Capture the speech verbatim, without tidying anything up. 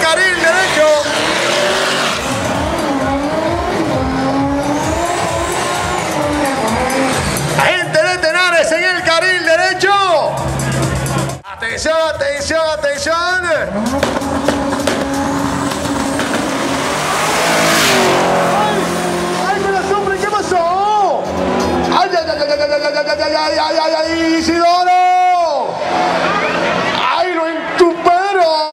carril derecho. Agente de Tenares en el carril derecho. Atención, atención, atención. ¡Ay, ay, ay, ay, ay, ay, ay, ay, ay, ay, ay, ay, Isidoro!